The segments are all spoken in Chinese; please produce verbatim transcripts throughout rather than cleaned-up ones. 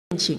请。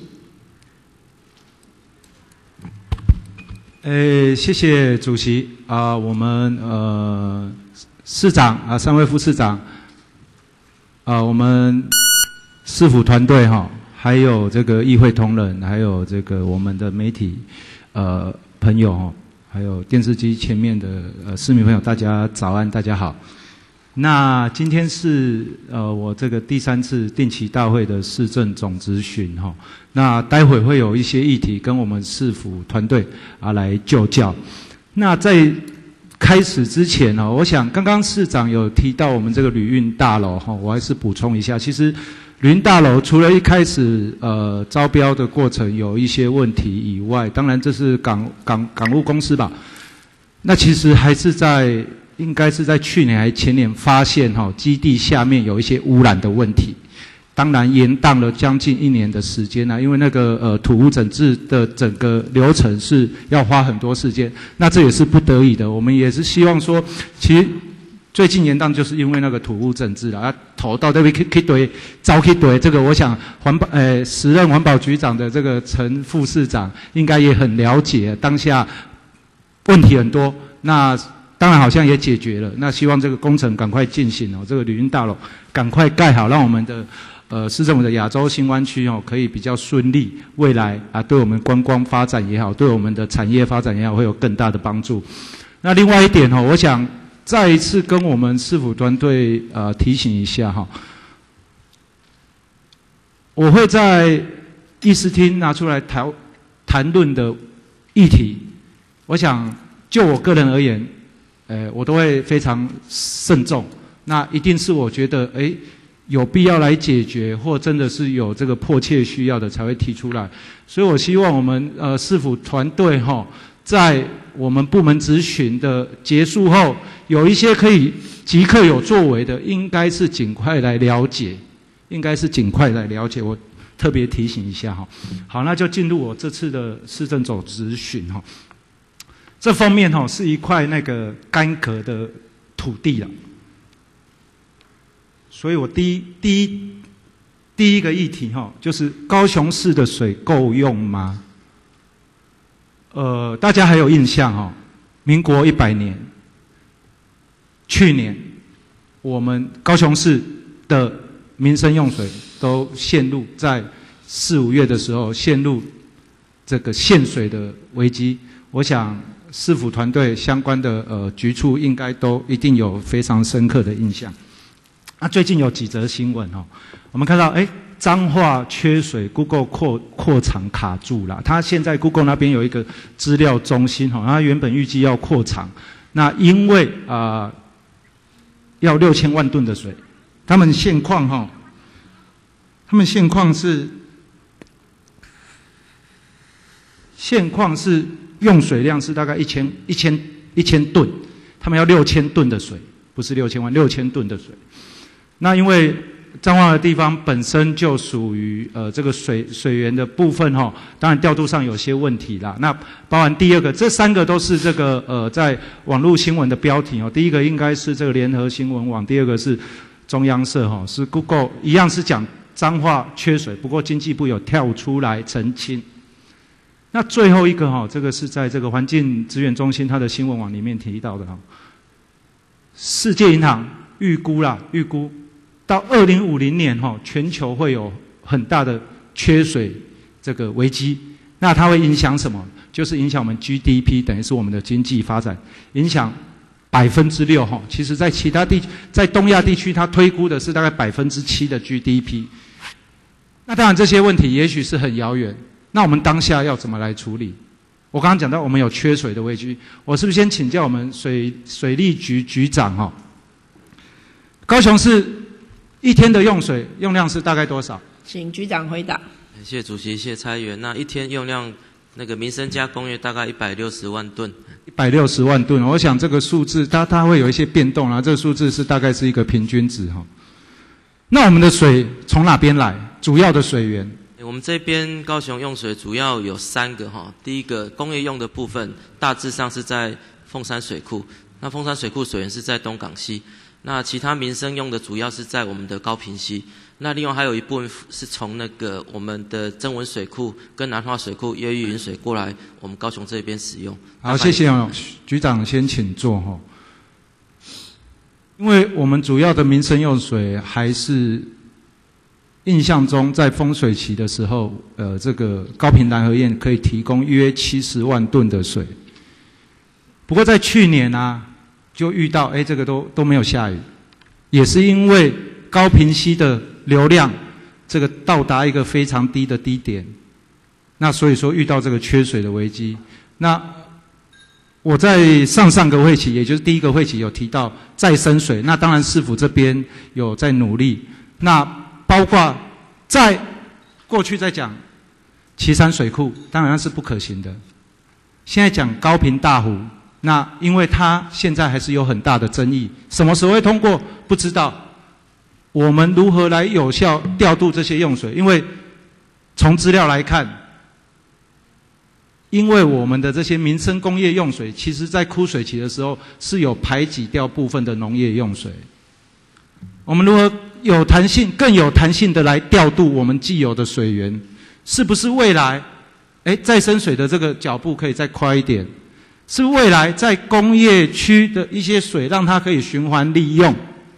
呃，谢谢主席啊、呃，我们呃市长啊、呃，三位副市长啊、呃，我们市府团队哈，还有这个议会同仁，还有这个我们的媒体呃朋友哈，还有电视机前面的呃市民朋友，大家早安，大家好。那今天是呃我这个第三次定期大会的市政总质询哈，那待会会有一些议题跟我们市府团队啊来就教。那在开始之前呢，我想刚刚市长有提到我们这个旅运大楼哈，我还是补充一下，其实旅运大楼除了一开始呃招标的过程有一些问题以外，当然这是港港港务公司吧，那其实还是在。应该是在去年还前年发现哈、哦、基地下面有一些污染的问题，当然延宕了将近一年的时间啊，因为那个呃土污整治的整个流程是要花很多时间，那这也是不得已的。我们也是希望说，其实最近延宕就是因为那个土污整治了，啊投到这边去去堆，招去堆，这个我想环保呃时任环保局长的这个陈副市长应该也很了解当下问题很多，那。当然好像也解决了，那希望这个工程赶快进行哦，这个旅运大楼赶快盖好，让我们的呃市政府的亚洲新湾区哦可以比较顺利，未来啊对我们观光发展也好，对我们的产业发展也好，会有更大的帮助。那另外一点哦，我想再一次跟我们市府团队呃提醒一下哈，我会在议事厅拿出来谈谈论的议题，我想就我个人而言。呃，我都会非常慎重。那一定是我觉得，哎，有必要来解决，或真的是有这个迫切需要的，才会提出来。所以我希望我们呃市府团队哈、哦，在我们部门质询的结束后，有一些可以即刻有作为的，应该是尽快来了解，应该是尽快来了解。我特别提醒一下哈。好，那就进入我这次的市政总质询哈。这方面哈、哦、是一块那个干涸的土地了，所以我第一第一第一个议题哈、哦、就是高雄市的水够用吗？呃，大家还有印象哈、哦？民国一百年，去年我们高雄市的民生用水都陷入在四五月的时候陷入这个限水的危机，我想。市府团队相关的呃局处应该都一定有非常深刻的印象。那最近有几则新闻哦，我们看到哎，彰化缺水 ，Google 扩扩厂卡住了。它现在 Google 那边有一个资料中心哈，它原本预计要扩厂，那因为啊、呃、要六千万吨的水，他们现况哈，他们现况是现况是。用水量是大概一千一千一千吨，他们要六千吨的水，不是六千万，六千吨的水。那因为彰化的地方本身就属于呃这个水水源的部分哈、哦，当然调度上有些问题啦。那包含第二个，这三个都是这个呃在网络新闻的标题哦。第一个应该是这个联合新闻网，第二个是中央社哈、哦，是 Google 一样是讲彰化缺水，不过经济部有跳出来澄清。那最后一个哈，这个是在这个环境资源中心它的新闻网里面提到的哈。世界银行预估啦，预估到二零五零年哈，全球会有很大的缺水这个危机。那它会影响什么？就是影响我们 G D P， 等于是我们的经济发展，影响百分之六哈。其实在其他地，在东亚地区，它推估的是大概百分之七的 G D P。那当然这些问题也许是很遥远。那我们当下要怎么来处理？我刚刚讲到我们有缺水的危机，我是不是先请教我们水水利局局长哈、哦？高雄市一天的用水用量是大概多少？ 请局长回答。 谢谢主席，谢谢蔡议员。那一天用量，那个民生加工业大概一百六十万吨。 一百六十万吨，我想这个数字它它会有一些变动啊，这个数字是大概是一个平均值哈、哦。那我们的水从哪边来？主要的水源？ 我们这边高雄用水主要有三个哈，第一个工业用的部分，大致上是在凤山水库，那凤山水库水源是在东港溪，那其他民生用的主要是在我们的高屏溪。 那另外还有一部分是从那个我们的曾文水库跟南化水库越狱引水过来我们高雄这边使用。 好，谢谢哦，局长先请坐哈。因为我们主要的民生用水还是印象中在丰水期的时候，呃，这个高屏南河堰可以提供约七十万吨的水。不过在去年啊，就遇到哎，这个都都没有下雨，也是因为高屏溪的流量这个到达一个非常低的低点，那所以说遇到这个缺水的危机。那我在上上个会期，也就是第一个会期有提到再生水，那当然市府这边有在努力。那包括在过去在讲旗山水库，当然是不可行的。现在讲高屏大湖，那因为它现在还是有很大的争议，什么时候会通过不知道。我们如何来有效调度这些用水？因为从资料来看，因为我们的这些民生工业用水，其实在枯水期的时候是有排挤掉部分的农业用水。我们如何有弹性、更有弹性的来调度我们既有的水源？是不是未来，哎，再生水的这个脚步可以再快一点？是不是未来在工业区的一些水，让它可以循环利用？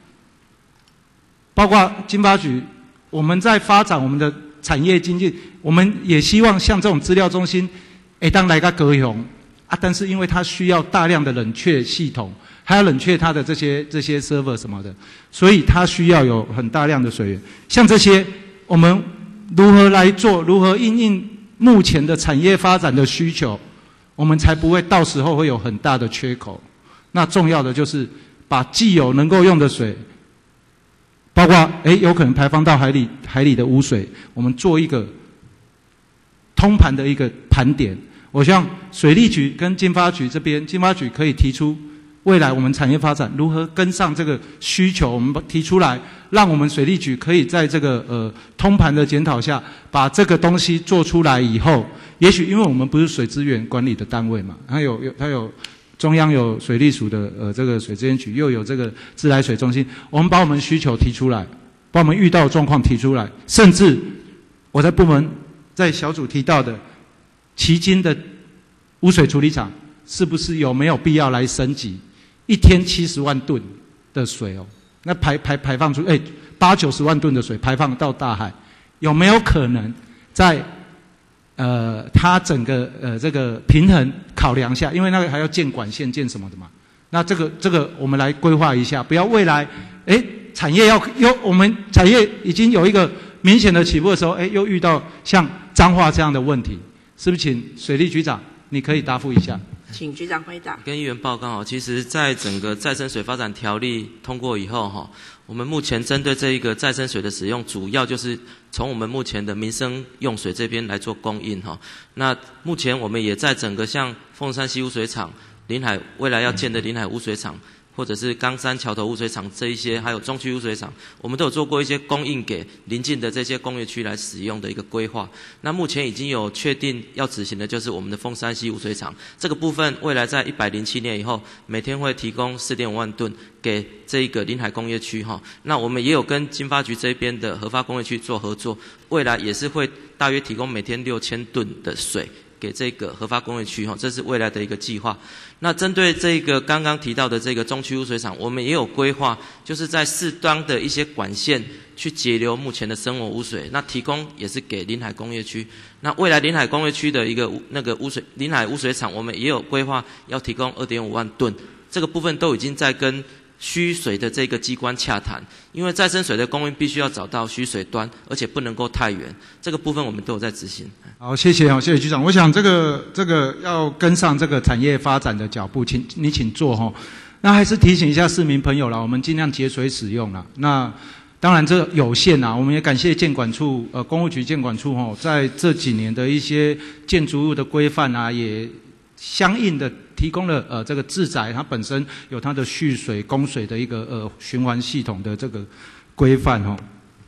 包括经发局，我们在发展我们的产业经济，我们也希望像这种资料中心，哎，当来个高雄啊，但是因为它需要大量的冷却系统，还要冷却它的这些这些 server 什么的，所以它需要有很大量的水源。像这些，我们如何来做？如何因应目前的产业发展的需求，我们才不会到时候会有很大的缺口。那重要的就是把既有能够用的水。包括诶有可能排放到海里海里的污水，我们做一个通盘的一个盘点。我希望水利局跟经发局这边，经发局可以提出未来我们产业发展如何跟上这个需求，我们提出来，让我们水利局可以在这个呃通盘的检讨下，把这个东西做出来以后，也许因为我们不是水资源管理的单位嘛，它有有它有。中央有水利署的呃这个水资源局，又有这个自来水中心，我们把我们需求提出来，把我们遇到的状况提出来，甚至我在部门在小组提到的旗津的污水处理厂，是不是有没有必要来升级？一天七十万吨的水哦，那排排排放出哎八九十万吨的水排放到大海，有没有可能在？呃，它整个呃这个平衡考量下，因为那个还要建管线、建什么的嘛，那这个这个我们来规划一下，不要未来，哎，产业要有我们产业已经有一个明显的起步的时候，哎，又遇到像彰化这样的问题，是不是？请水利局长，你可以答复一下。 请局长回答。 跟议员报告哈，其实在整个再生水发展条例通过以后哈，我们目前针对这一个再生水的使用，主要就是从我们目前的民生用水这边来做供应哈。那目前我们也在整个像凤山溪污水厂、临海未来要建的临海污水厂，或者是冈山桥头污水厂这一些，还有中区污水厂，我们都有做过一些供应给邻近的这些工业区来使用的一个规划。那目前已经有确定要执行的就是我们的凤山溪污水厂这个部分，未来在一百零七年以后，每天会提供 四点五万吨给这一个临海工业区哈。那我们也有跟经发局这边的核发工业区做合作，未来也是会大约提供每天六千吨的水给这个核发工业区哈，这是未来的一个计划。那针对这个刚刚提到的这个中区污水厂，我们也有规划，就是在适当的一些管线去截流目前的生活污水，那提供也是给临海工业区。那未来临海工业区的一个那个污水临海污水厂，我们也有规划要提供 二点五万吨，这个部分都已经在跟需水的这个机关洽谈，因为再生水的供应必须要找到需水端，而且不能够太远，这个部分我们都有在执行。 好，谢谢哦，谢谢局长。我想这个这个要跟上这个产业发展的脚步，请你请坐哈。那还是提醒一下市民朋友啦，我们尽量节水使用啦。那当然这有限啦，我们也感谢建管处呃公务局建管处哈，在这几年的一些建筑物的规范啊，也相应的提供了呃这个自宅它本身有它的蓄水供水的一个呃循环系统的这个规范哈。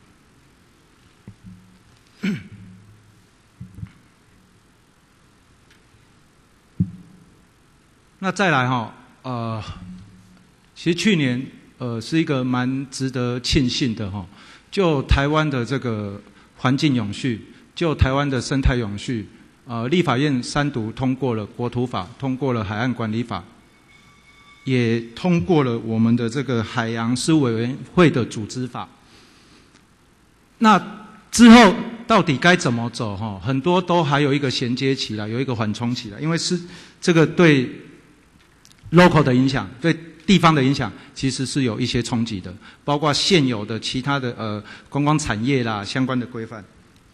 那再来哈呃，其实去年呃是一个蛮值得庆幸的哈， 就台湾的这个环境永续，就台湾的生态永续，呃，立法院三读通过了国土法，通过了海岸管理法，也通过了我们的这个海洋事务委员会的组织法。那之后到底该怎么走？哈，很多都还有一个衔接期啦，有一个缓冲期啦，因为是这个对 local 的影响，对地方的影响，其实是有一些冲击的，包括现有的其他的呃观光产业啦相关的规范。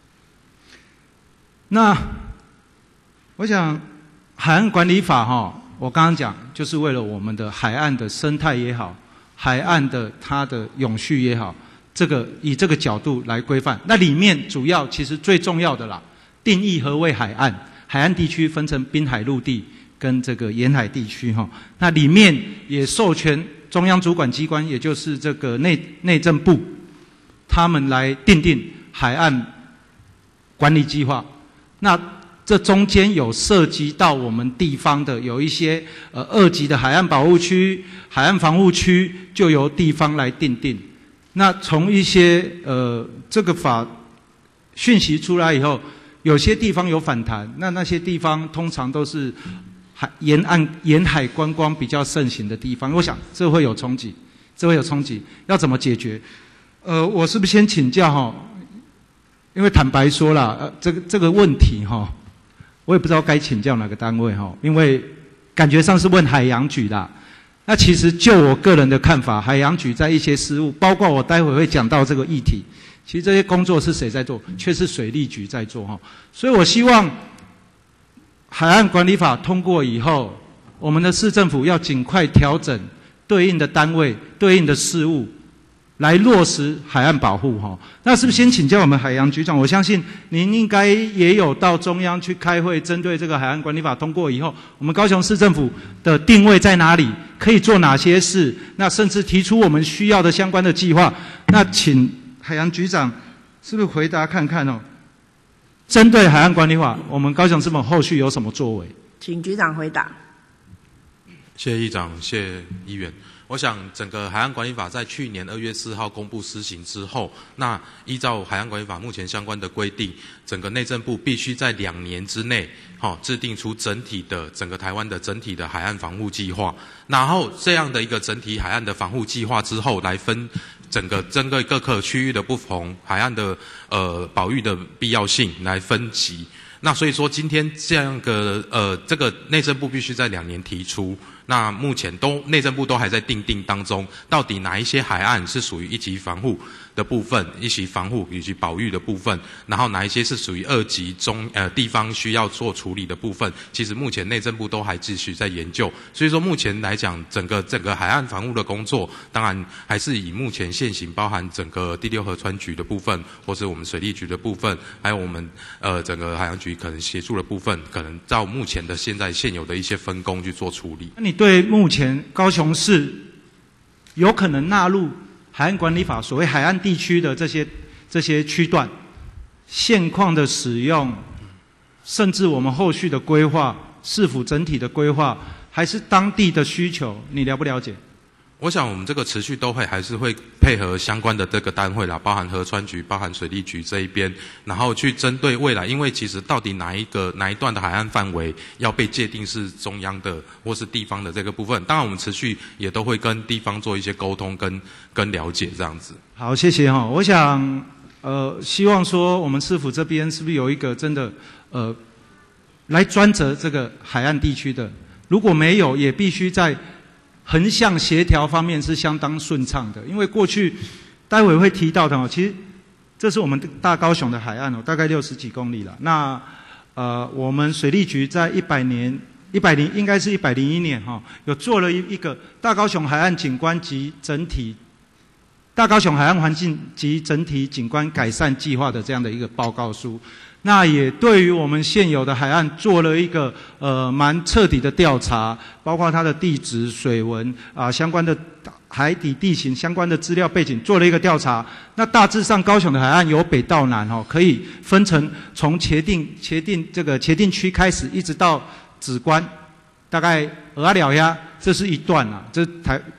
那我想海岸管理法哈，我刚刚讲就是为了我们的海岸的生态也好，海岸的它的永续也好。这个以这个角度来规范，那里面主要其实最重要的啦，定义何谓海岸。海岸地区分成滨海陆地跟这个沿海地区哈。那里面也授权中央主管机关，也就是这个内内政部，他们来订定海岸管理计划。那这中间有涉及到我们地方的有一些呃二级的海岸保护区、海岸防护区，就由地方来订定。那从一些呃这个法讯息出来以后，有些地方有反弹，那那些地方通常都是海沿岸沿海观光比较盛行的地方，我想这会有冲击，这会有冲击，要怎么解决？呃，我是不是先请教哈？因为坦白说啦，呃，这个这个问题哈，我也不知道该请教哪个单位哈，因为感觉上是问海洋局啦。那其实就我个人的看法，海洋局在一些事务，包括我待会会讲到这个议题，其实这些工作是谁在做？却是水利局在做哈。所以我希望海岸管理法通过以后，我们的市政府要尽快调整对应的单位、对应的事务，来落实海岸保护哈。那是不是先请教我们海洋局长？我相信您应该也有到中央去开会，针对这个海岸管理法通过以后，我们高雄市政府的定位在哪里？可以做哪些事？那甚至提出我们需要的相关的计划。那请海洋局长是不是回答看看哦？针对海岸管理法，我们高雄市政府后续有什么作为？ 请局长回答。 谢谢议长，谢谢议员。我想，整个海岸管理法在去年二月四号公布施行之后，那依照海岸管理法目前相关的规定，整个内政部必须在两年之内，好、哦、制定出整体的整个台湾的整体的海岸防护计划。然后这样的一个整体海岸的防护计划之后，来分整个针对各个区域的不同海岸的呃保育的必要性来分级。那所以说，今天这样个呃，这个内政部必须在两年提出。那目前都内政部都还在订定当中，到底哪一些海岸是属于一级防护的部分，一级防护以及保育的部分，然后哪一些是属于二级中呃地方需要做处理的部分，其实目前内政部都还继续在研究。所以说目前来讲，整个整个海岸防护的工作，当然还是以目前现行包含整个第六河川局的部分，或是我们水利局的部分，还有我们呃整个海洋局可能协助的部分，可能照目前的现在现有的一些分工去做处理。 那你对目前高雄市有可能纳入海岸管理法所谓海岸地区的这些这些区段现况的使用，甚至我们后续的规划，市府整体的规划，还是当地的需求，你了不了解？ 我想我们这个持续都会还是会配合相关的这个单位啦，包含河川局、包含水利局这一边，然后去针对未来，因为其实到底哪一个哪一段的海岸范围要被界定是中央的或是地方的这个部分，当然我们持续也都会跟地方做一些沟通跟跟了解这样子。 好，谢谢哈。我想呃，希望说我们市府这边是不是有一个真的呃来专责这个海岸地区的？如果没有，也必须在横向协调方面是相当顺畅的，因为过去待会会提到的哦，其实这是我们大高雄的海岸哦，大概六十几公里了。那呃，我们水利局在一百年、一百零应该是一百零一年哈、哦，有做了一一个大高雄海岸景观及整体大高雄海岸环境及整体景观改善计划的这样的一个报告书。那也对于我们现有的海岸做了一个呃蛮彻底的调查，包括它的地质、水文啊、呃、相关的海底地形相关的资料背景做了一个调查。那大致上高雄的海岸由北到南哦，可以分成从茄定茄定这个茄定区开始，一直到梓官，大概鹅寮呀，这是一段啊，这台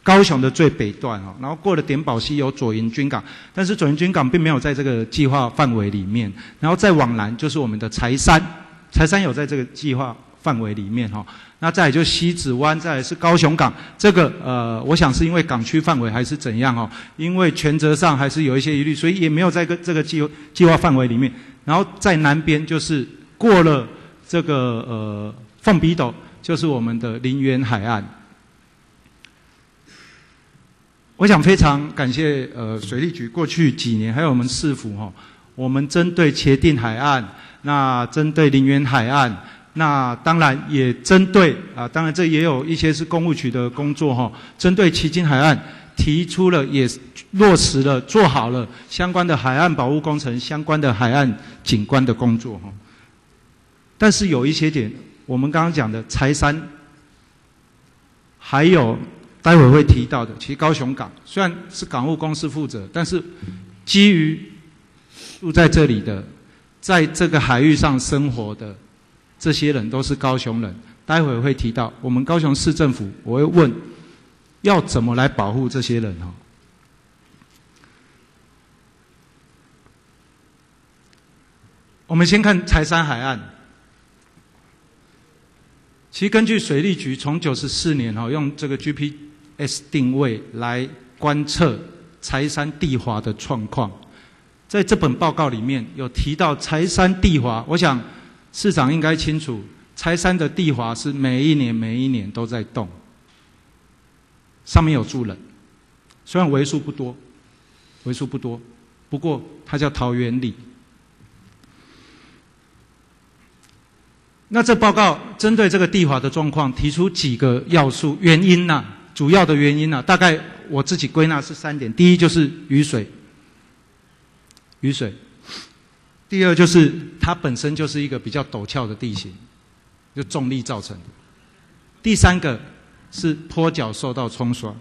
高雄的最北段哈，然后过了点宝溪有左营军港，但是左营军港并没有在这个计划范围里面，然后再往南就是我们的柴山，柴山有在这个计划范围里面哈，那再来就西子湾，再来是高雄港，这个呃，我想是因为港区范围还是怎样哦，因为权责上还是有一些疑虑，所以也没有在这个计计划范围里面，然后在南边就是过了这个呃凤鼻斗，就是我们的林园海岸。我想非常感谢呃水利局过去几年，还有我们市府哈、哦，我们针对茄萣海岸，那针对林园海岸，那当然也针对啊，当然这也有一些是公务局的工作哈、哦，针对旗津海岸提出了也落实了做好了相关的海岸保护工程、相关的海岸景观的工作哈、哦。但是有一些点，我们刚刚讲的柴山，还有。待会会提到的，其实高雄港虽然是港务公司负责，但是基于住在这里的，在这个海域上生活的这些人都是高雄人。待会会提到，我们高雄市政府，我会问要怎么来保护这些人哈。我们先看柴山海岸。其实根据水利局从九十四年哈用这个 G P S 定位来观测柴山地滑的状况，在这本报告里面有提到柴山地滑，我想市长应该清楚，柴山的地滑是每一年每一年都在动，上面有住人，虽然为数不多，为数不多，不过它叫桃园里。那这报告针对这个地滑的状况提出几个要素原因呐、啊，主要的原因呐、啊，大概我自己归纳是三点：第一就是雨水，雨水；第二就是它本身就是一个比较陡峭的地形，就重力造成的；第三个是坡脚受到冲刷。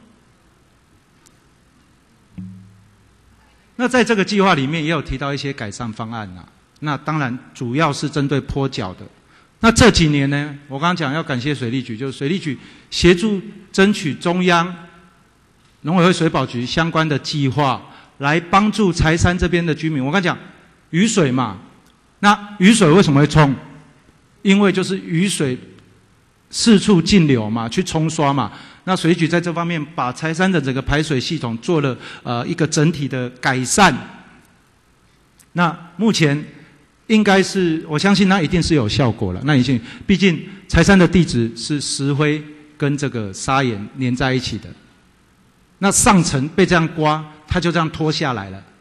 那在这个计划里面也有提到一些改善方案呐、啊，那当然主要是针对坡脚的。那这几年呢，我刚刚讲要感谢水利局，就是水利局协助争取中央农委会水保局相关的计划，来帮助柴山这边的居民。我刚讲雨水嘛，那雨水为什么会冲？因为就是雨水四处径流嘛，去冲刷嘛。那水利局在这方面把柴山的整个排水系统做了呃一个整体的改善。那目前。应该是，我相信那一定是有效果了。那已经，毕竟柴山的地质是石灰跟这个砂岩粘在一起的，那上层被这样刮，它就这样脱下来了。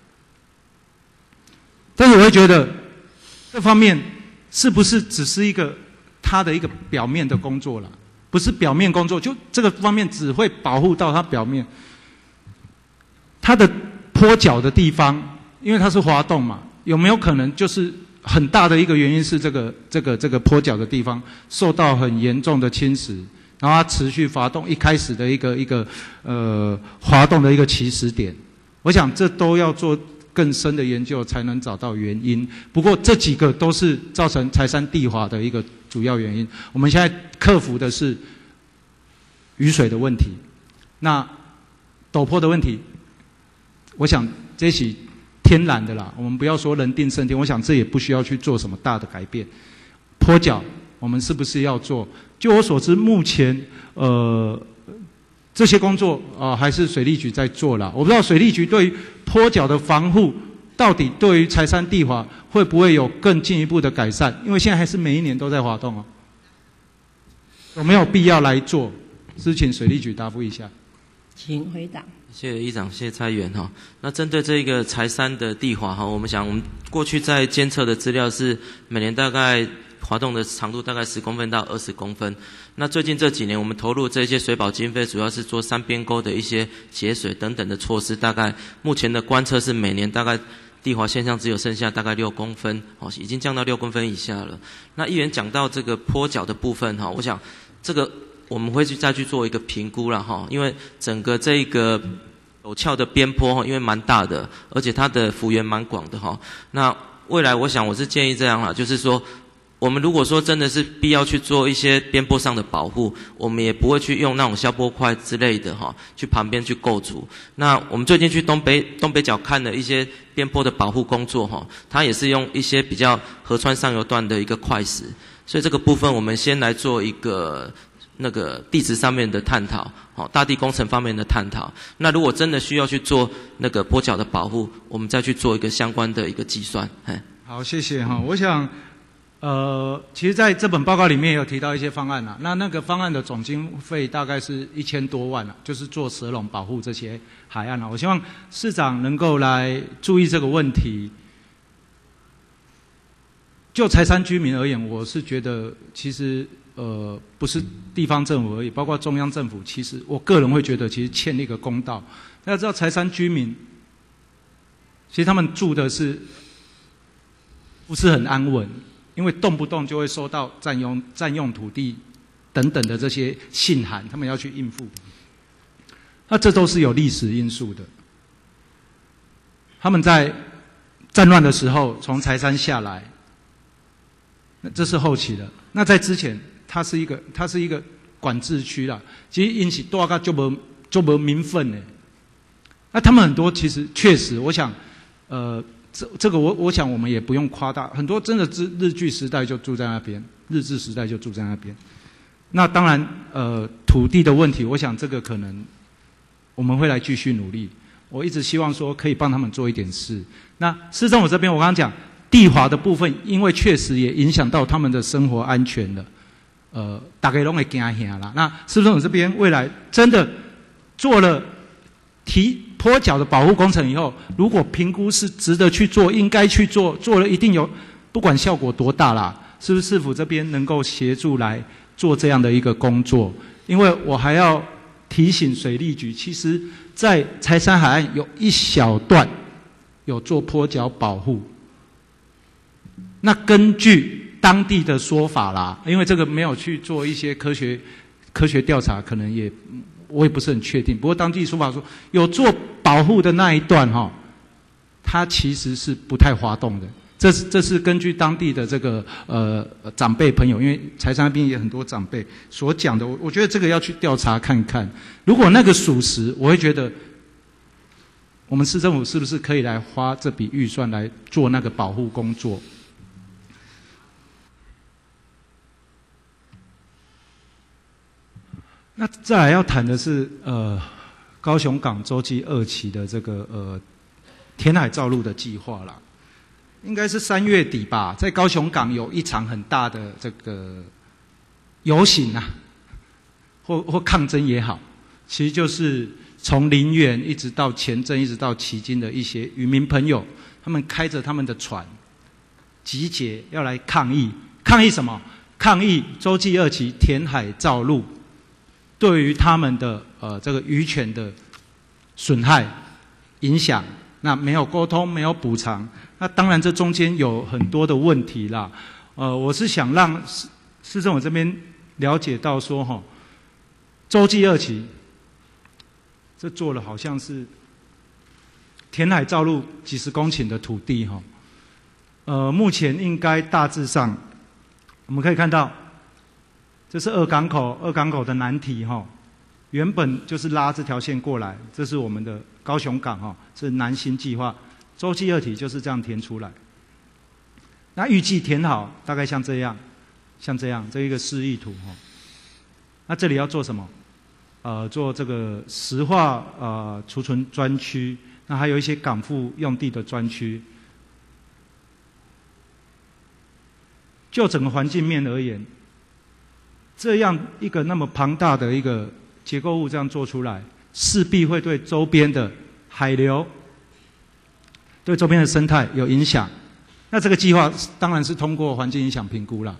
但是我会觉得，这方面是不是只是一个它的一个表面的工作了？不是表面工作，就这个方面只会保护到它表面，它的坡脚的地方，因为它是滑动嘛，有没有可能就是？很大的一个原因是这个这个这个坡脚的地方受到很严重的侵蚀，然后它持续滑动，一开始的一个一个呃滑动的一个起始点，我想这都要做更深的研究才能找到原因。不过这几个都是造成柴山地滑的一个主要原因。我们现在克服的是雨水的问题，那陡坡的问题，我想这些。天然的啦，我们不要说人定胜天，我想这也不需要去做什么大的改变。坡脚我们是不是要做？就我所知，目前呃这些工作啊、呃、还是水利局在做啦。我不知道水利局对于坡脚的防护，到底对于柴山地滑会不会有更进一步的改善？因为现在还是每一年都在滑动哦，有没有必要来做？是请水利局答复一下。 请回答。 谢谢议长，谢谢蔡议员哈。那针对这个柴山的地滑哈，我们想我们过去在监测的资料是每年大概滑动的长度大概十公分到二十公分。那最近这几年我们投入这些水保经费，主要是做山边沟的一些节水等等的措施。大概目前的观测是每年大概地滑现象只有剩下大概六公分，哦，已经降到六公分以下了。那议员讲到这个坡脚的部分哈，我想这个。我们会去再去做一个评估了哈，因为整个这个陡峭的边坡哈，因为蛮大的，而且它的幅员蛮广的哈。那未来我想我是建议这样啦，就是说我们如果说真的是必要去做一些边坡上的保护，我们也不会去用那种消波块之类的哈，去旁边去构筑。那我们最近去东北东北角看了一些边坡的保护工作哈，它也是用一些比较河川上游段的一个块石，所以这个部分我们先来做一个那个地质上面的探讨，好，大地工程方面的探讨。那如果真的需要去做那个坡脚的保护，我们再去做一个相关的一个计算。 好，谢谢哈。我想。呃，其实在这本报告里面也有提到一些方案啦。那那个方案的总经费大概是一千多万啦，就是做蛇笼保护这些海岸啦。我希望市长能够来注意这个问题。就柴山居民而言，我是觉得其实呃不是地方政府而已，包括中央政府，其实我个人会觉得其实欠一个公道。大家知道柴山居民，其实他们住的是不是很安稳？因为动不动就会收到占用占用土地等等的这些信函，他们要去应付。那这都是有历史因素的。他们在战乱的时候从柴山下来，那这是后期的。那在之前，它是一个它是一个管制区啦，其实因此大家就无就无民愤呢。那他们很多其实确实，我想，呃。这这个我我想我们也不用夸大，很多真的日日据时代就住在那边，日治时代就住在那边。那当然，呃，土地的问题，我想这个可能我们会来继续努力。我一直希望说可以帮他们做一点事。那市政府这边，我刚刚讲地滑的部分，因为确实也影响到他们的生活安全了，呃，大家都会惊吓啦。那市政府这边未来真的做了提。坡脚的保护工程以后，如果评估是值得去做，应该去做，做了一定有，不管效果多大啦，是不是市府这边能够协助来做这样的一个工作？因为我还要提醒水利局，其实在柴山海岸有一小段有做坡脚保护，那根据当地的说法啦，因为这个没有去做一些科学科学调查，可能也。我也不是很确定，不过当地说法说有做保护的那一段哈、哦，它其实是不太滑动的。这是这是根据当地的这个呃长辈朋友，因为柴山那边也很多长辈所讲的，我我觉得这个要去调查看看。如果那个属实，我会觉得我们市政府是不是可以来花这笔预算来做那个保护工作？那再来要谈的是，呃，高雄港洲际二期的这个呃填海造陆的计划啦，应该是三月底吧，在高雄港有一场很大的这个游行啊，或或抗争也好，其实就是从林园一直到前镇，一直到旗津的一些渔民朋友，他们开着他们的船集结要来抗议，抗议什么？抗议洲际二期填海造陆。对于他们的呃这个渔权的损害影响，那没有沟通，没有补偿，那当然这中间有很多的问题啦。呃，我是想让市市政府这边了解到说哈，洲际二期这做了好像是填海造陆几十公顷的土地哈，呃，目前应该大致上我们可以看到。这是二港口，二港口的难题哈，原本就是拉这条线过来，这是我们的高雄港哈，是南新计划，洲际二体就是这样填出来。那预计填好大概像这样，像这样这一个示意图哈。那这里要做什么？呃，做这个石化呃储存专区，那还有一些港埠用地的专区。就整个环境面而言。这样一个那么庞大的一个结构物这样做出来，势必会对周边的海流、对周边的生态有影响。那这个计划当然是通过环境影响评估啦。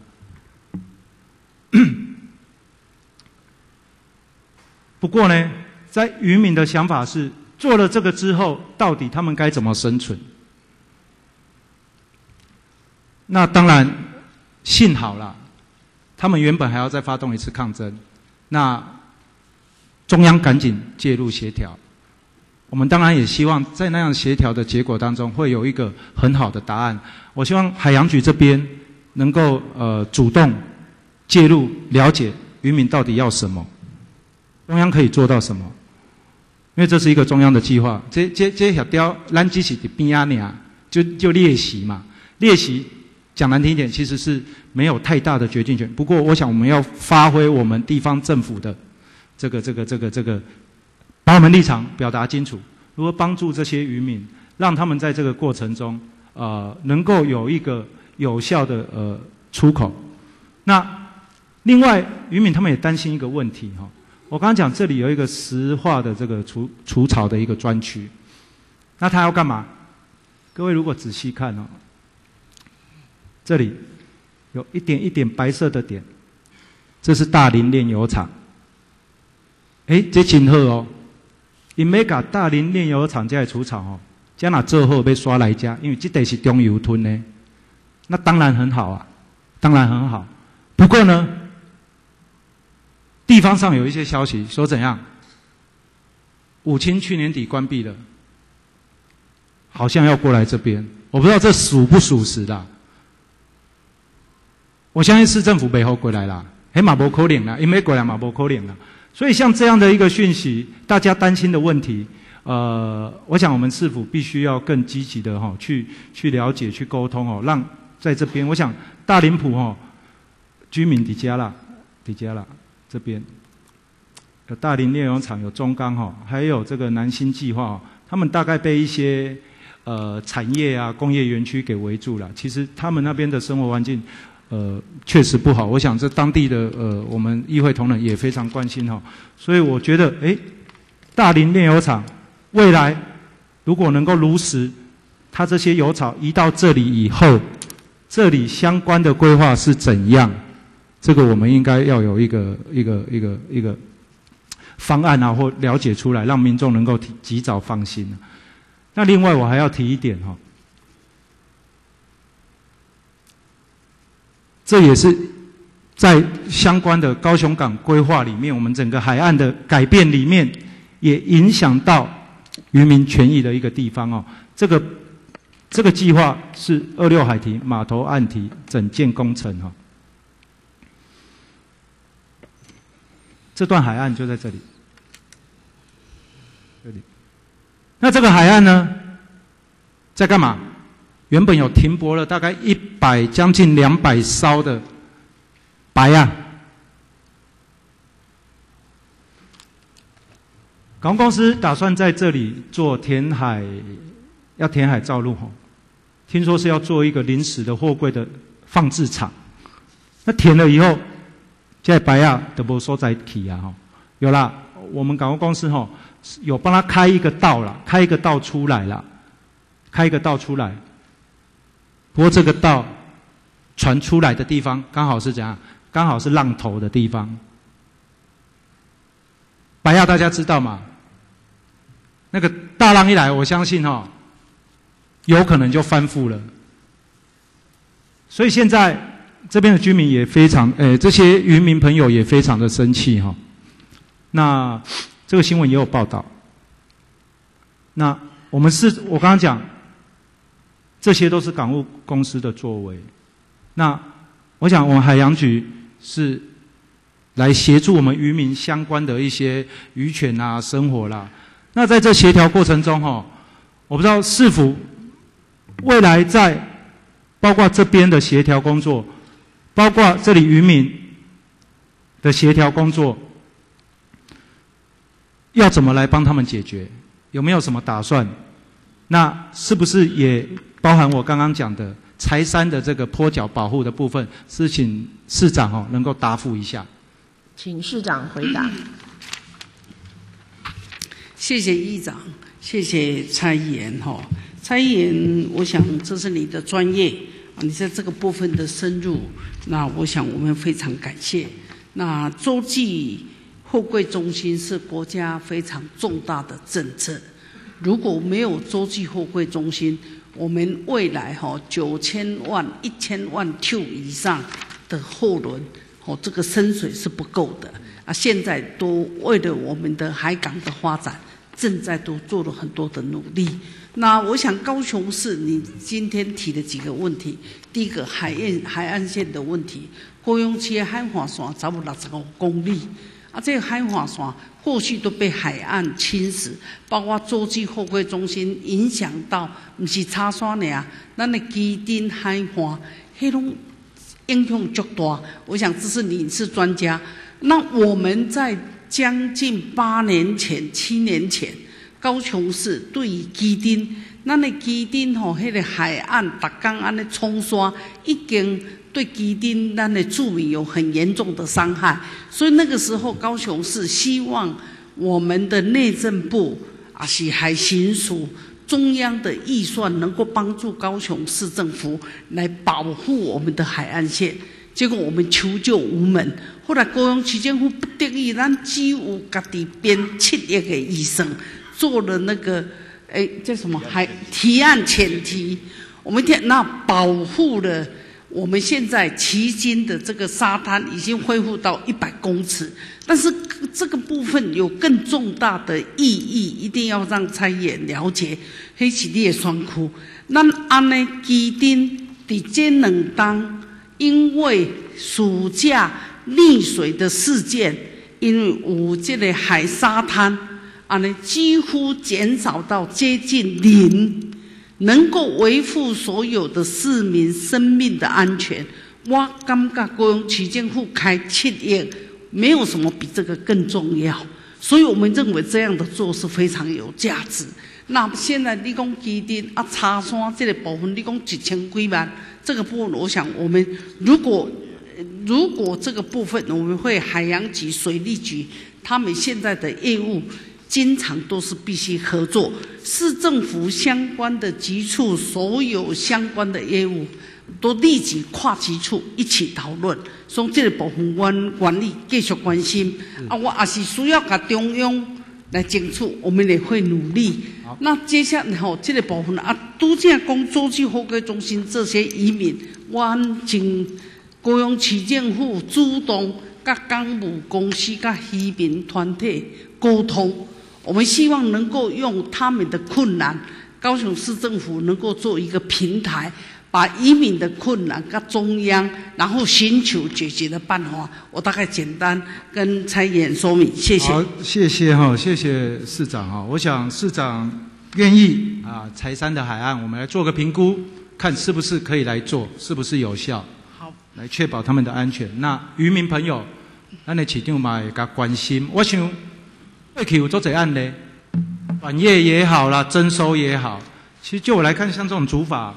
不过呢，在渔民的想法是，做了这个之后，到底他们该怎么生存？那当然，幸好啦。他们原本还要再发动一次抗争，那中央赶紧介入协调。我们当然也希望在那样协调的结果当中，会有一个很好的答案。我希望海洋局这边能够呃主动介入了解渔民到底要什么，中央可以做到什么？因为这是一个中央的计划，这这这小雕咱只是伫边啊尔，就就列席嘛，列席讲难听一点，其实是没有太大的决定权。不过，我想我们要发挥我们地方政府的这个这个这个这个，把我们立场表达清楚，如何帮助这些渔民，让他们在这个过程中，呃，能够有一个有效的呃出口。那另外，渔民他们也担心一个问题哈。我刚刚讲这里有一个石化的这个除除草的一个专区，那他要干嘛？各位如果仔细看哦，这里有一点一点白色的点，这是大林炼油厂。哎，这真好哦，因要把大林炼油厂这来除草哦，这样做好要刷来家，因为这地是中油吞呢，那当然很好啊，当然很好。不过呢，地方上有一些消息说怎样？武清去年底关闭了，好像要过来这边，我不知道这属不属实啦。我相信市政府背后过来啦，黑马不可能啦，因为过来马不可能啦。所以像这样的一个讯息，大家担心的问题，呃，我想我们市府必须要更积极的哈，去去了解、去沟通哦，让在这边，我想大林埔哈居民底家啦，底家啦。这边有大林炼油厂，有中钢哈，还有这个南新计划，他们大概被一些呃产业啊、工业园区给围住了。其实他们那边的生活环境，呃，确实不好。我想这当地的呃，我们议会同仁也非常关心哈。所以我觉得，哎，大林炼油厂未来如果能够如实，它这些油草移到这里以后，这里相关的规划是怎样？这个我们应该要有一个一个一个一个方案啊，或了解出来，让民众能够提及早放心。那另外我还要提一点哈，这也是在相关的高雄港规划里面，我们整个海岸的改变里面，也影响到渔民权益的一个地方哦。这个这个计划是二六海堤码头岸堤整建工程哈。这段海岸就在这里，这里。那这个海岸呢，在干嘛？原本有停泊了大概一百将近两百艘的白啊。港公司打算在这里做填海，要填海造陆吼。听说是要做一个临时的货柜的放置场。那填了以后，现在白啊都无所在去啊吼，有啦，我们港务公司吼有帮他开一个道啦，开一个道出来啦，开一个道出来。不过这个道船出来的地方刚好是怎样？刚好是浪头的地方。白亚大家知道吗？那个大浪一来，我相信哈，有可能就翻覆了。所以现在这边的居民也非常，呃，这些渔民朋友也非常的生气哈。那这个新闻也有报道。那我们是，我刚刚讲，这些都是港务公司的作为。那我想，我们海洋局是来协助我们渔民相关的一些渔权啊、生活啦。那在这协调过程中哈，我不知道市府未来在包括这边的协调工作，包括这里渔民的协调工作，要怎么来帮他们解决？有没有什么打算？那是不是也包含我刚刚讲的柴山的这个坡脚保护的部分？是请市长哦能够答复一下。 请市长回答。 谢谢议长，谢谢蔡议员哈。蔡议员，我想这是你的专业，你在这个部分的深入，那我想我们非常感谢。那洲际货柜中心是国家非常重大的政策，如果没有洲际货柜中心，我们未来哈九千万、一千万 Q 以上的货轮，哦，这个深水是不够的啊。现在都为了我们的海港的发展， 正在都做了很多的努力。那我想高雄市你今天提的几个问题，第一个海岸海岸线的问题，高雄市的海岸线差不多六十五公里，啊，这个海岸线过去都被海岸侵蚀，包括洲际货柜中心影响到，不是插山尔，咱的基丁海岸，迄种影响足大。我想这是你是专家。那我们在将近八年前、七年前。高雄市对于基丁，咱的基丁吼，迄个海岸逐工安尼冲刷，已经对基丁咱的住民有很严重的伤害。所以那个时候，高雄市希望我们的内政部啊是海巡署中央的预算能够帮助高雄市政府来保护我们的海岸线。结果我们求救无门，后来高雄市政府不得已，咱只有家己编七亿的预算。做了那个，哎，叫什么？海提案前提，我们那保护了我们现在旗津的这个沙滩已经恢复到一百公尺，但是这个部分有更重大的意义，一定要让蔡议员了解。黑是你的选区，咱安尼基丁伫这两当，因为暑假溺水的事件，因为有这个海沙滩。啊，呢几乎减少到接近零，能够维护所有的市民生命的安全。我感觉高雄市政府开七亿，没有什么比这个更重要。所以我们认为这样的做是非常有价值。那现在你讲基丁啊，插山这个部分，你讲一千几万，这个部分我想我们如果如果这个部分，我们会海洋局、水利局他们现在的业务。经常都是必须合作，市政府相关的局处，所有相关的业务都立即跨局处一起讨论。所以这个部分，阮管理继续关心。啊，我也是需要甲中央来争取，我们也会努力。那接下来吼，这个部分啊，拄则讲洲际货柜中心这些移民，阮请高雄市政府主动甲港务公司、甲渔民团体沟通。我们希望能够用他们的困难，高雄市政府能够做一个平台，把移民的困难跟中央，然后寻求解决的办法。我大概简单跟蔡议员说明，谢谢。 好，谢谢哈，谢谢市长哈。我想市长愿意啊，柴山的海岸，我们来做个评估，看是不是可以来做，是不是有效， 好， 来确保他们的安全。那渔民朋友，咱的市长嘛也甲关心，我想。过去有做这案呢，转业也好啦，征收也好，其实就我来看，像这种主法，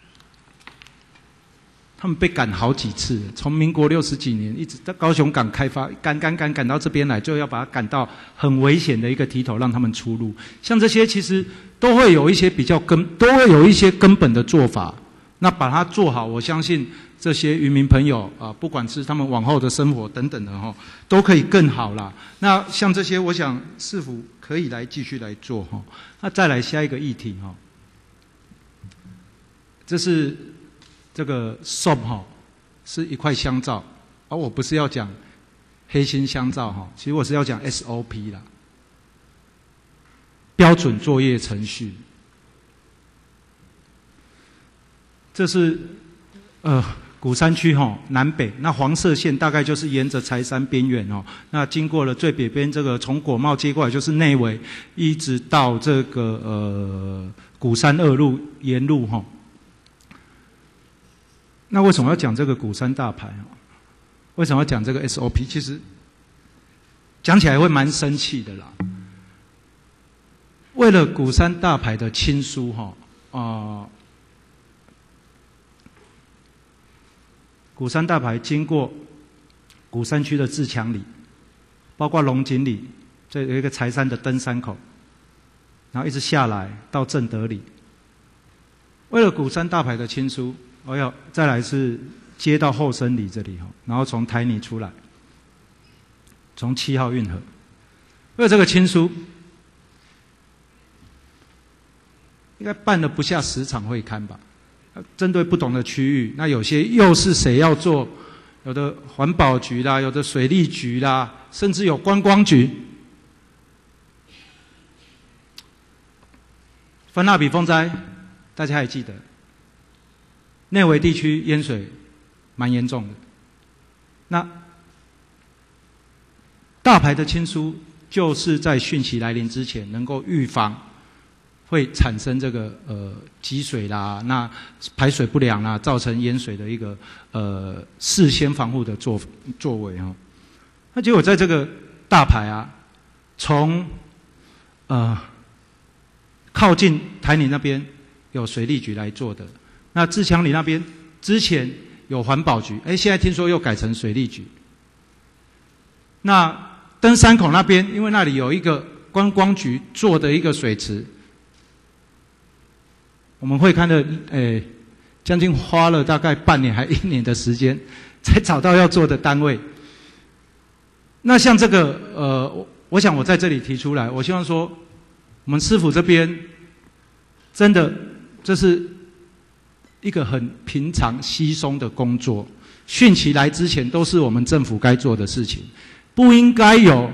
他们被赶好几次，从民国六十几年一直到高雄港开发，赶赶赶赶到这边来，就要把它赶到很危险的一个堤头，让他们出入。像这些其实都会有一些比较根，都会有一些根本的做法。那把它做好，我相信这些渔民朋友啊，不管是他们往后的生活等等的哈，都可以更好啦。那像这些，我想市府可以来继续来做哈。那再来下一个议题哈，这是这个 S O P 哈，是一块香皂，而我不是要讲黑心香皂哈，其实我是要讲 S O P 啦，标准作业程序。这是呃鼓山区哈南北，那黄色线大概就是沿着柴山边缘哦，那经过了最北边这个从果贸接过来就是内围，一直到这个呃鼓山二路沿路哈。那为什么要讲这个鼓山大牌啊？为什么要讲这个 S O P？ 其实讲起来会蛮生气的啦。为了鼓山大牌的亲疏哈啊。呃鼓山大牌经过鼓山区的自强里，包括龙井里，这有一个柴山的登山口，然后一直下来到正德里。为了鼓山大牌的亲疏，我要再来是接到后生里这里哈，然后从台泥出来，从七号运河。为了这个亲疏，应该办了不下十场会勘吧。针对不同的区域，那有些又是谁要做？有的环保局啦，有的水利局啦，甚至有观光局。 芬纳比风灾，大家还记得，内围地区淹水蛮严重的。那大排的亲疏，就是在汛期来临之前，能够预防会产生这个呃积水啦，那排水不良啦，造成淹水的一个呃事先防护的作作为哈。那结果在这个大排啊，从呃靠近台泥那边有水利局来做的，那自强里那边之前有环保局，哎，现在听说又改成水利局。那登山口那边，因为那里有一个观光局做的一个水池，我们会看的，诶，将近花了大概半年还一年的时间，才找到要做的单位。那像这个，呃，我想我在这里提出来，我希望说，我们市府这边真的这是一个很平常稀松的工作，汛期来之前都是我们政府该做的事情，不应该有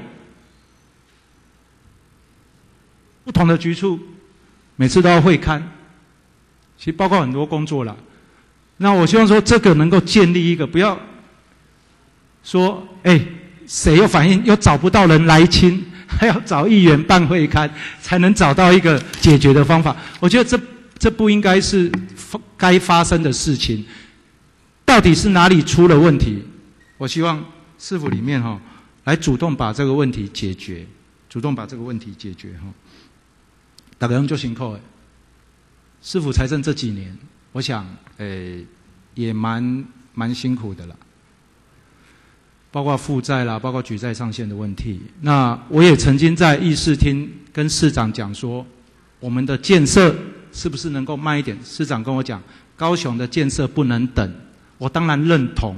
不同的局处每次都要会勘，其实包括很多工作啦。那我希望说这个能够建立一个，不要说哎。欸谁又反映又找不到人来清，还要找议员办会勘，才能找到一个解决的方法。我觉得这这不应该是该发生的事情。到底是哪里出了问题？我希望市府里面哈、哦，来主动把这个问题解决，主动把这个问题解决哈。大家就辛苦诶，市府财政这几年，我想诶也蛮蛮辛苦的啦。包括负债啦，包括举债上限的问题。那我也曾经在议事厅跟市长讲说，我们的建设是不是能够慢一点？市长跟我讲，高雄的建设不能等。我当然认同，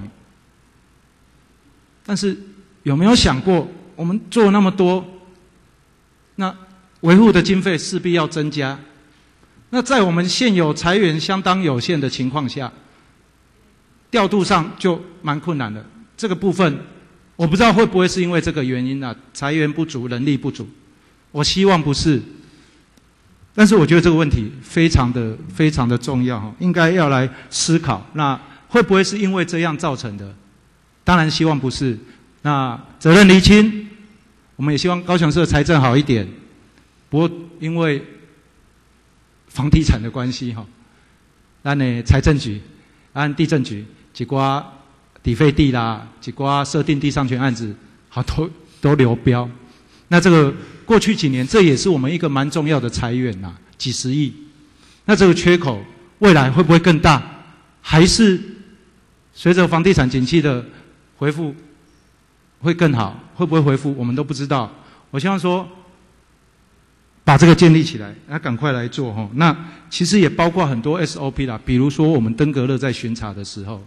但是有没有想过，我们做了那么多，那维护的经费势必要增加。那在我们现有财源相当有限的情况下，调度上就蛮困难的。这个部分，我不知道会不会是因为这个原因啊，财源不足、人力不足。我希望不是，但是我觉得这个问题非常的、非常的重要，应该要来思考。那会不会是因为这样造成的？当然希望不是。那责任厘清，我们也希望高雄市的财政好一点。不过因为房地产的关系哈，咱的财政局、按地政局一寡抵费地啦，几瓜设定地上权案子，好都都流标。那这个过去几年，这也是我们一个蛮重要的财源呐，几十亿。那这个缺口未来会不会更大？还是随着房地产景气的恢复会更好？会不会恢复？我们都不知道。我希望说，把这个建立起来，那赶快来做哈。那其实也包括很多 S O P 啦，比如说我们登革热在巡查的时候。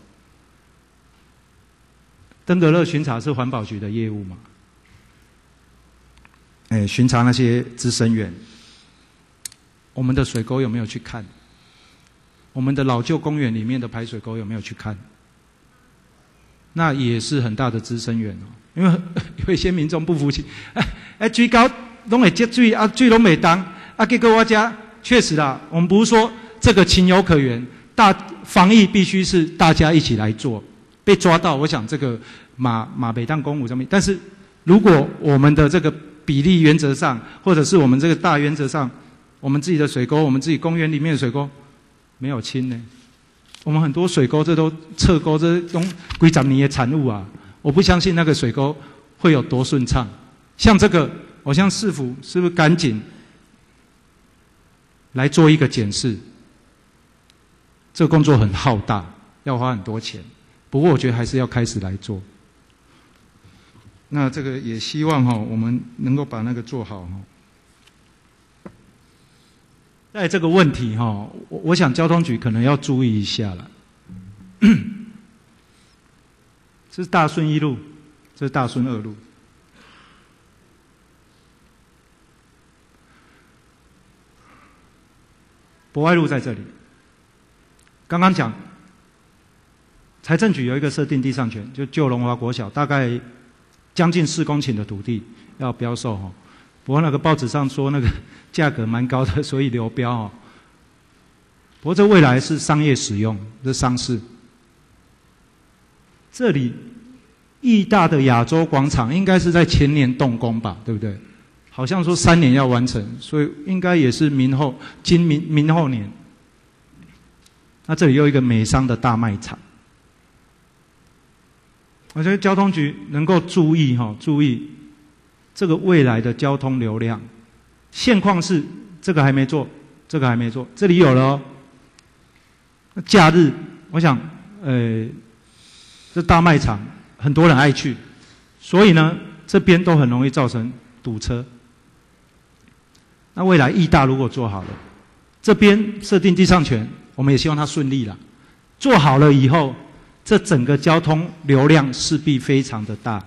登革热巡查是环保局的业务嘛？哎，巡查那些资生源，我们的水沟有没有去看？我们的老旧公园里面的排水沟有没有去看？那也是很大的资生源哦。因为有一些民众不服气，哎哎，水沟拢会接水啊，水拢袂当啊，结果我家确实啦，我们不是说这个情有可原，大防疫必须是大家一起来做。被抓到，我想这个马马北当公务上面，但是如果我们的这个比例原则上，或者是我们这个大原则上，我们自己的水沟，我们自己公园里面的水沟没有清呢，我们很多水沟这都侧沟，这都几十年的产物啊，我不相信那个水沟会有多顺畅。像这个，我向市府是不是赶紧来做一个检视？这个工作很浩大，要花很多钱。不过我觉得还是要开始来做。那这个也希望哈，我们能够把那个做好哈。在这个问题哈，我我想交通局可能要注意一下了。这是大顺一路，这是大顺二路。博爱路在这里。刚刚讲。财政局有一个设定地上权，就旧龙华国小大概将近四公顷的土地要标售哈。 不过那个报纸上说那个价格蛮高的，所以流标哦。不过这未来是商业使用，这商事。这里义大的亚洲广场应该是在前年动工吧，对不对？好像说三年要完成，所以应该也是明后今明明后年。那这里又一个美商的大卖场，我觉得交通局能够注意哈，注意这个未来的交通流量。现况是这个还没做，这个还没做，这里有了哦。假日，我想，呃，这大卖场很多人爱去，所以呢，这边都很容易造成堵车。那未来义大如果做好了，这边设定地上权，我们也希望它顺利啦。做好了以后，这整个交通流量势必非常的大。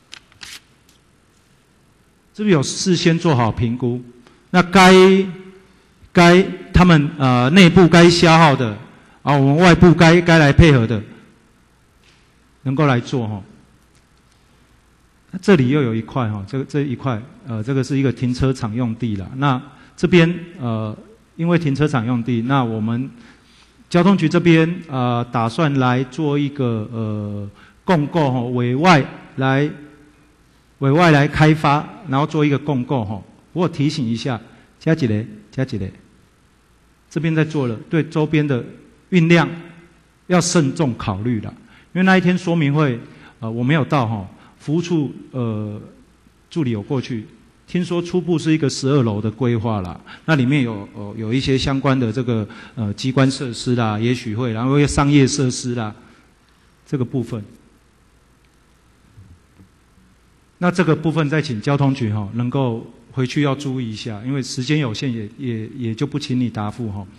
是不是有事先做好评估？那该该他们呃内部该消耗的啊，我们外部该该来配合的，能够来做哈。那这里又有一块哈，这个这一块呃，这个是一个停车场用地啦。那这边呃，因为停车场用地，那我们交通局这边呃打算来做一个呃共购哈，委外来委外来开发，然后做一个共购哈。不过提醒一下，加几雷加几雷，这边在做了，对周边的运量要慎重考虑了。因为那一天说明会，呃，我没有到哈，服务处呃助理有过去，听说初步是一个十二楼的规划啦，那里面有呃有一些相关的这个呃机关设施啦，也许会，然后有商业设施啦，这个部分。那这个部分再请交通局哈，能够回去要注意一下，因为时间有限也，也也也就不请你答复哈。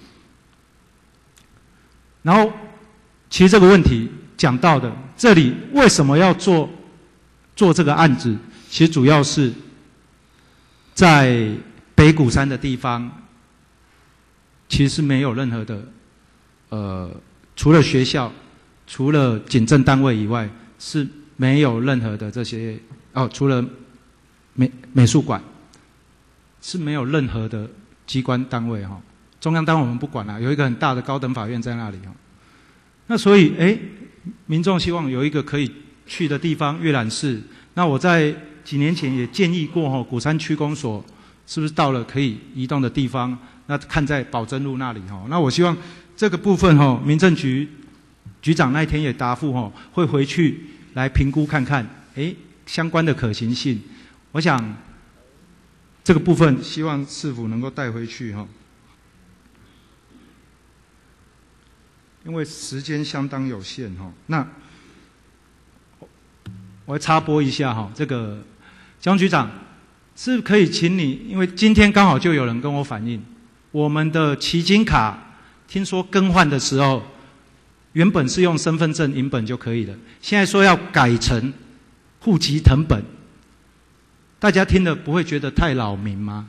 然后，其实这个问题讲到的，这里为什么要做做这个案子？其实主要是在北鼓山的地方，其实没有任何的呃，除了学校、除了警政单位以外，是没有任何的这些哦，除了美美术馆。是没有任何的机关单位哈，中央单位我们不管啦，有一个很大的高等法院在那里哈。那所以哎，民众希望有一个可以去的地方，阅览室。那我在几年前也建议过哈，鼓山区公所是不是到了可以移动的地方？那看在保真路那里哈。那我希望这个部分哈，民政局局长那一天也答复哈，会回去来评估看看，哎，相关的可行性。我想。这个部分希望市府能够带回去哈，因为时间相当有限哈。那我插播一下哈，这个江局长是可以请你，因为今天刚好就有人跟我反映，我们的旗津卡听说更换的时候，原本是用身份证影本就可以了，现在说要改成户籍誊本。大家听了不会觉得太扰民吗？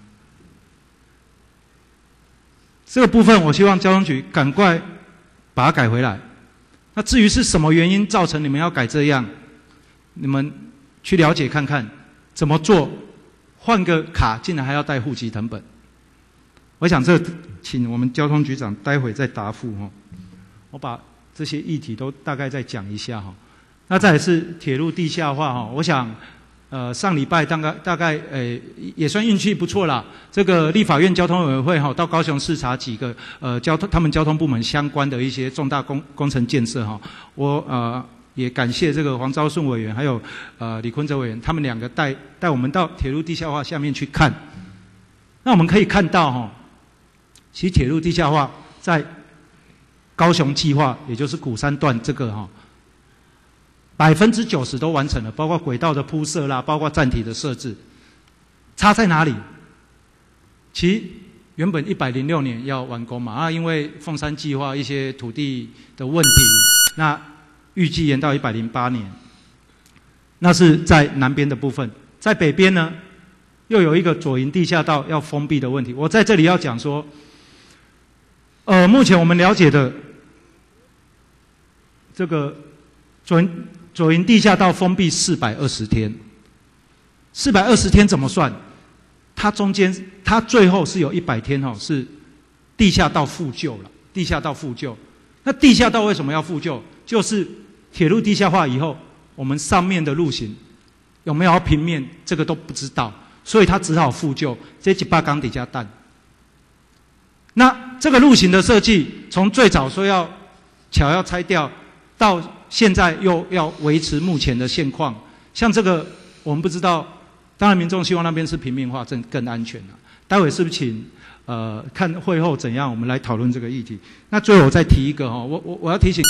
这个部分我希望交通局赶快把它改回来。那至于是什么原因造成你们要改这样，你们去了解看看怎么做，换个卡竟然还要带户籍誊本。我想这请我们交通局长待会再答复哈。我把这些议题都大概再讲一下哈。那再来是铁路地下化哈，我想。呃，上礼拜大概大概呃也算运气不错啦。这个立法院交通委员会哈到高雄视察几个呃交通他们交通部门相关的一些重大工工程建设哈，我呃也感谢这个黄昭顺委员还有呃李坤哲委员，他们两个带带我们到铁路地下化下面去看。那我们可以看到哈，其实铁路地下化在高雄计划，也就是鼓山段这个哈。百分之九十都完成了，包括轨道的铺设啦，包括站体的设置。差在哪里？其原本一百零六年要完工嘛，啊，因为凤山计划一些土地的问题，那预计延到一百零八年。那是在南边的部分，在北边呢，又有一个左营地下道要封闭的问题。我在这里要讲说，呃，目前我们了解的这个左营。左营地下道封闭四百二十天，四百二十天怎么算？ 它中间它最后是有一百天哈，是地下道复旧了，地下道复旧。那地下道为什么要复旧？就是铁路地下化以后，我们上面的路型有没有要平面，这个都不知道，所以它只好复旧。这几把钢底下蛋。那这个路型的设计，从最早说要桥要拆掉，到现在又要维持目前的现况，像这个我们不知道，当然民众希望那边是平面化，更更安全了。待会是不是请呃看会后怎样，我们来讨论这个议题。那最后我再提一个哈，我我我要提醒。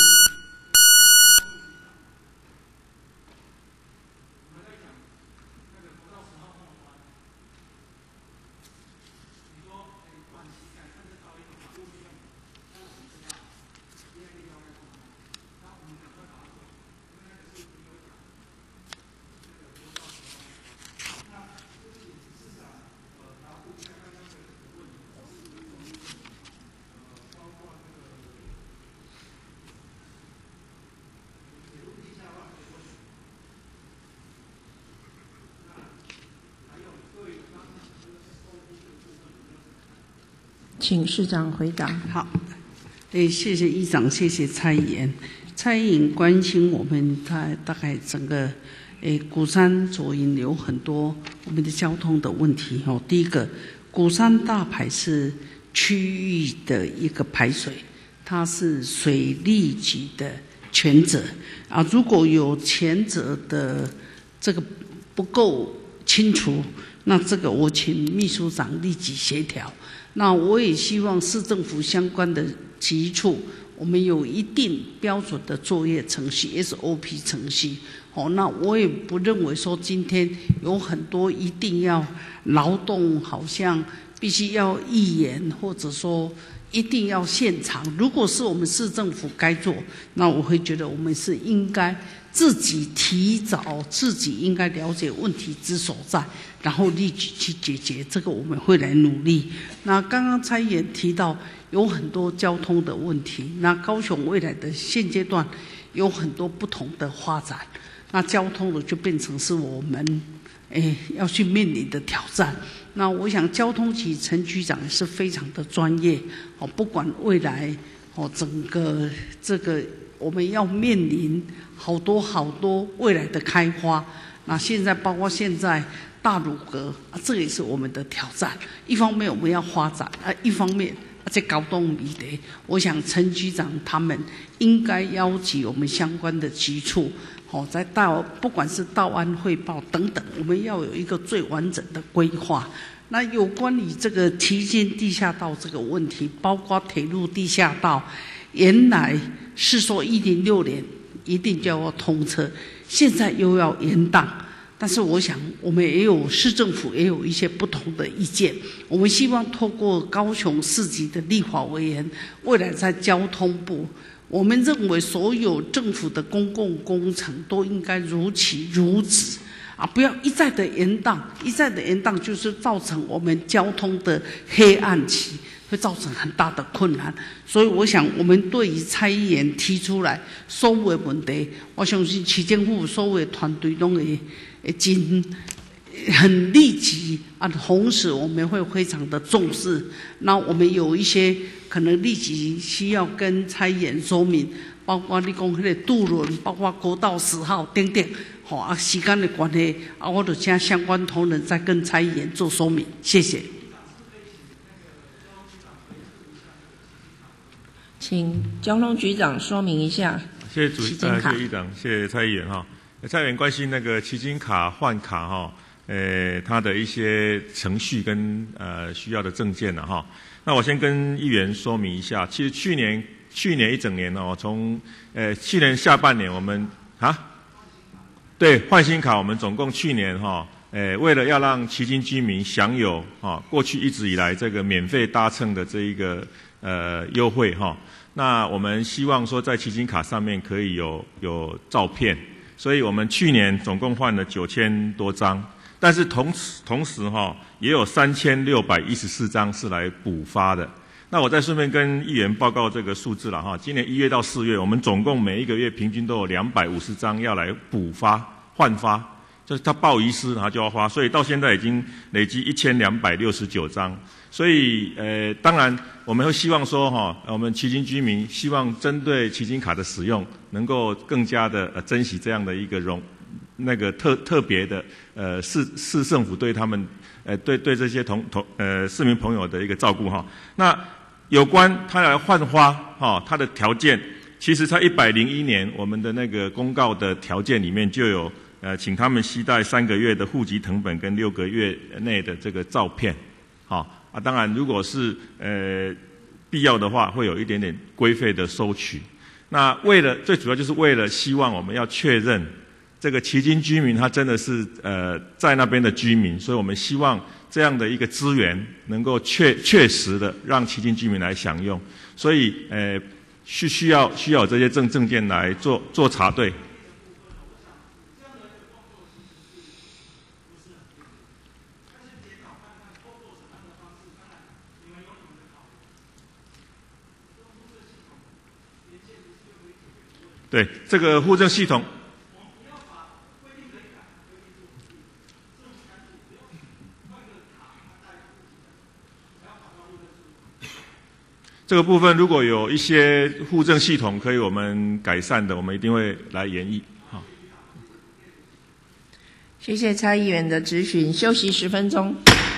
请市长回答。 好，对，谢谢议长，谢谢蔡议员。蔡议员关心我们在大概整个诶鼓山左营有很多我们的交通的问题哦。第一个，鼓山大排是区域的一个排水，它是水利局的权责啊。如果有前者的这个不够清楚，那这个我请秘书长立即协调。那我也希望市政府相关的局处，我们有一定标准的作业程序 S O P 程序。哦，那我也不认为说今天有很多一定要劳动，好像必须要议员，或者说一定要现场。如果是我们市政府该做，那我会觉得我们是应该自己提早，自己应该了解问题之所在，然后立即去解决，这个我们会来努力。那刚刚蔡议员提到有很多交通的问题，那高雄未来的现阶段有很多不同的发展，那交通的就变成是我们诶要去面临的挑战。那我想交通局陈局长是非常的专业哦，不管未来哦整个这个我们要面临好多好多未来的开发，那现在包括现在大鲁阁啊，这也是我们的挑战。一方面我们要发展啊，一方面这高东迷的，我想陈局长他们应该邀集我们相关的局处，哦，在到不管是道安汇报等等，我们要有一个最完整的规划。那有关于这个旗津地下道这个问题，包括铁路地下道，原来是说一零六年一定就要通车，现在又要延宕。但是我想我们也有市政府也有一些不同的意见，我们希望透过高雄市级的立法委员，未来在交通部，我们认为所有政府的公共工程都应该如期如旨啊，不要一再的延宕，一再的延宕就是造成我们交通的黑暗期，会造成很大的困难。所以我想我们对于蔡议员提出来所有的问题，我相信市政府所有的团队都会真很立即啊，同时我们会非常的重视。那我们有一些可能立即需要跟蔡议员说明，包括你讲那个渡轮，包括国道十号等等。好啊，时间的关系啊，我就请相关同仁再跟蔡议员做说明，谢谢。 请交通局长说明一下。 谢谢主席，呃，谢谢议长，谢谢蔡议员哈。蔡议员关心那个旗津卡换卡哈，呃，它的一些程序跟呃需要的证件了哈。那我先跟议员说明一下，其实去年去年一整年哦，从呃去年下半年我们啊。对，换新卡我们总共去年哈，诶，为了要让旗津居民享有哈过去一直以来这个免费搭乘的这一个呃优惠哈，那我们希望说在旗津卡上面可以有有照片，所以我们去年总共换了九千多张，但是同时同时哈也有三千六百一十四张是来补发的。那我再顺便跟议员报告这个数字了哈，今年一月到四月，我们总共每一个月平均都有两百五十张要来补发换发， 就是他报遗失，然后就要花，所以到现在已经累积一千两百六十九张。所以，呃，当然我们会希望说，哈，我们旗津居民希望针对旗津卡的使用，能够更加的呃珍惜这样的一个荣，那个特特别的呃市市政府对他们，呃对对这些同同呃市民朋友的一个照顾哈。那有关他来换花哈，他的条件，其实在一百零一年我们的那个公告的条件里面就有，呃，请他们携带三个月的户籍誊本跟六个月内的这个照片，好。啊，当然，如果是呃必要的话，会有一点点规费的收取。那为了最主要就是为了希望我们要确认这个旗津居民他真的是呃在那边的居民，所以我们希望这样的一个资源能够确确实的让旗津居民来享用。所以呃需需要需要有这些证证件来做做查对。对，这个户政系统，这个部分如果有一些户政系统可以我们改善的，我们一定会来研议。好， 谢谢蔡议员的质询，休息十分钟。